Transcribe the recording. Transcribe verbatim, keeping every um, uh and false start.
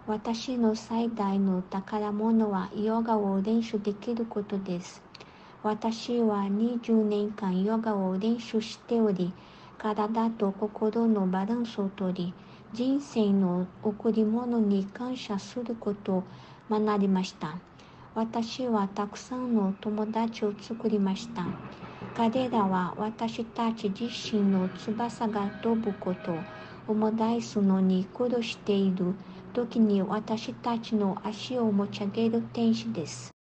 私の最大の宝物はヨガを練習できることです。私はにじゅうねんかんヨガを練習しており、体と心のバランスをとり、人生の贈り物に感謝することを学びました。私はたくさんの友達を作りました。彼らは私たち自身の翼が飛ぶことを思い出すのに苦労している時に私たちの足を持ち上げる天使です。